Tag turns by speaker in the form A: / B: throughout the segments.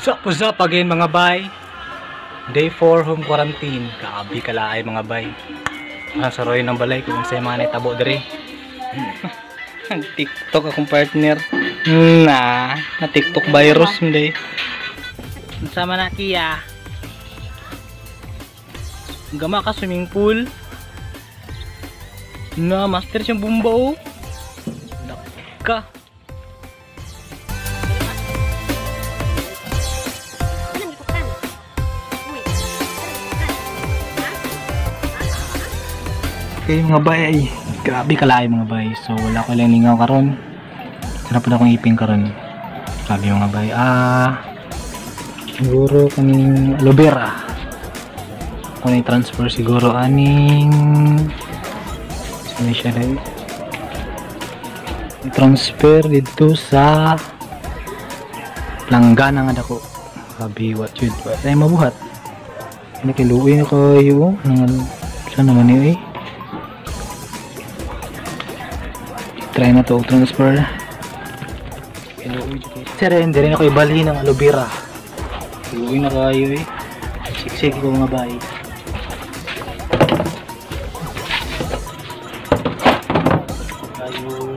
A: What's up again mga bay? Day 4 home quarantine. Kaabi kalaay mga bay. Ang saroy ng balay kung sa'yo mga naitabo diri. TikTok akong partner. Na TikTok virus hindi. Sama na kiya. Gama ka swimming pool. Na master siyang bumba oh. Ka. Okay mga bay, grabe kalay mga bay. So wala ko lang ningaw karon. Sarap na akong iping karon. Grabe mga bay. Siguro kaning aloe vera. Kung i-transfer siguro aning saan siya dahil i-transfer dito sa langgana nga dako. Grabe what yun. What ay mabuhat. Nakiluwi na kayo. Saan naman yun eh. Try na to transfer. Sir, hindi rin ako ibali ng aloe vera. Iluwi na kayo eh. Siksik ko mga bay. Ayun.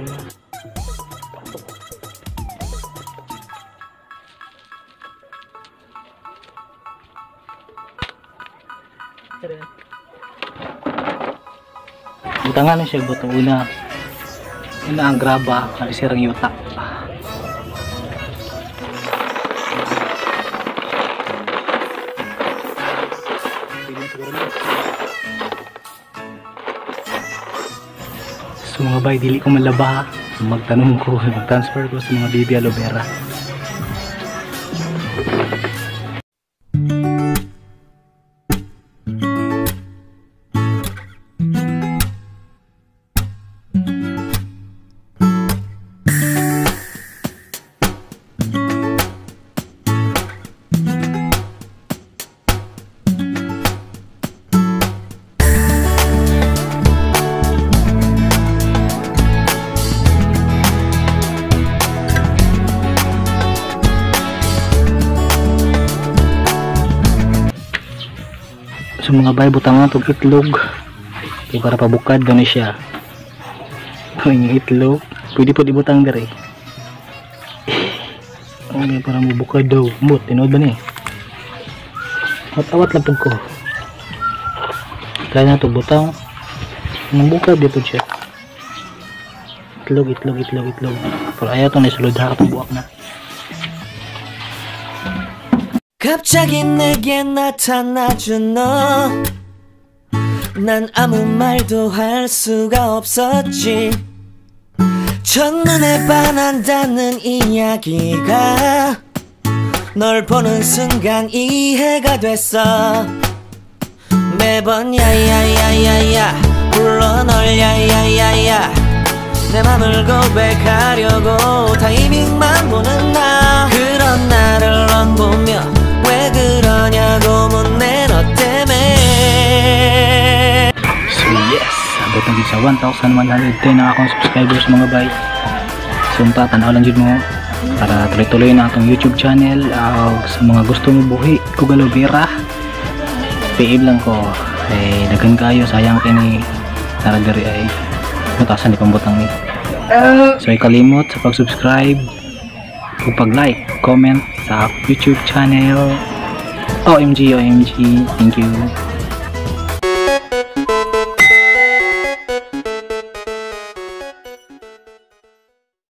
A: Butangan na siya butang una. Ina ang graba, nalisirang yuta. So mga bay, dili ko malaba. Magtanong ko, mag-transfer ko sa mga baby aloe vera. So mga bay, butang nga itong itlog. Okay, para pabukad gano'n siya. Kung yung itlog, pwede po ibutang dari. Okay, para mabukad daw. Mut, tinood ba niya? Awat-awat lang ko. Try na ito, butang. Nang bukad dito siya. Itlog. Pero ayaw ito na isulod ha, kapag buwak na.
B: 갑자기 내게 나타나준 너 난 아무 말도 할 수가 없었지 첫눈에 반한다는 이야기가 널 보는 순간 이해가 됐어 매번 야야야야야 불러 널 야야야야 내 맘을 고백하려고 타이밍만 보는 나 그런 나를 넌 보며 왜 그러냐고 묻네 너 때문에.
A: So yes, abot na sa 1,110 na akong subscribers mga bay. So tanaw lang dyan mo para tuloy-tuloy na atong YouTube channel. Sa mga gusto mo buhi kung aloe vera, PA lang ko ay dagan kayo, sayang kini naragari ay matasan di pambutang ni. So ikalimot sa pag-subscribe o pag-like, comment sa YouTube channel. OMG, thank you.